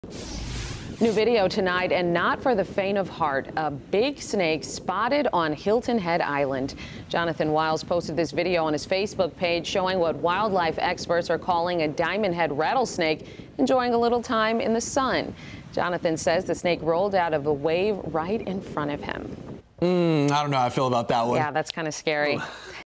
New video tonight, and not for the faint of heart. A big snake spotted on Hilton Head Island. Jonathan Wiles posted this video on his Facebook page showing what wildlife experts are calling a diamond head rattlesnake enjoying a little time in the sun. Jonathan says the snake rolled out of a wave right in front of him. I don't know how I feel about that one. Yeah, that's kind of scary.